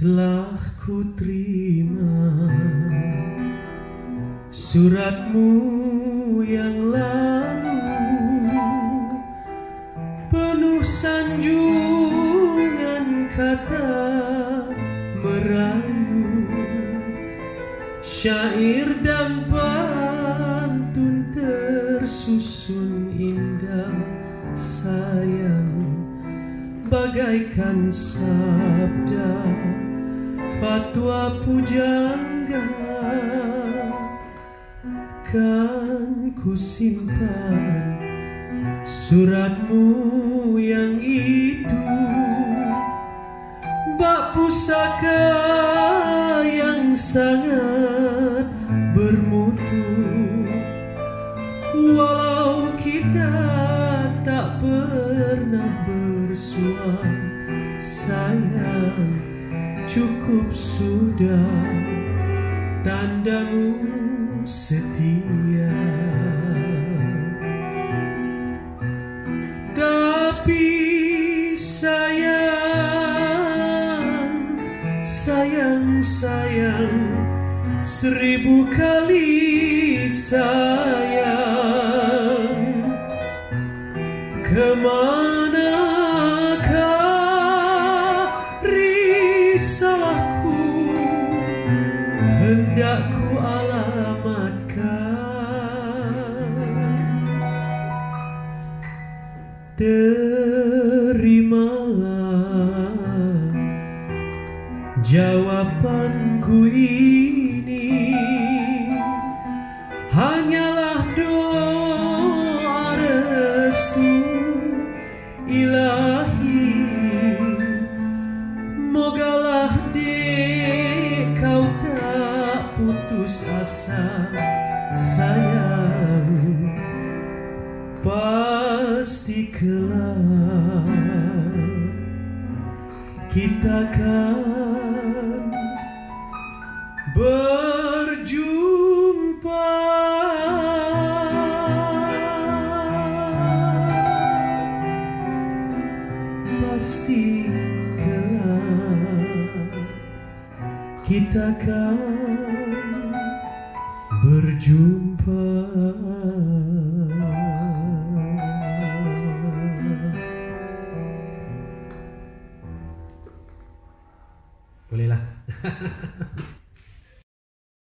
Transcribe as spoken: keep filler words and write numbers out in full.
Telah ku terima suratmu yang lalu, penuh sanjungan kata merayu, syair dan pantun tersusun indah sayang, bagaikan sabda fatwa pujangga. Kan ku simpan suratmu yang itu, bak pusaka yang sangat bermutu. Walau kita tak pernah bersua, sayang, cukup sudah tandamu setia. Tapi sayang, sayang, sayang, seribu kali sayang, kemanakah risauku hendak ku alamatkan. Terimalah jawabanku ini, hanyalah doa restu ilahi. Mogalah dek kau tak putus asa, sayang, pasti kelak kita kan berjumpa. Pasti kelak kita kan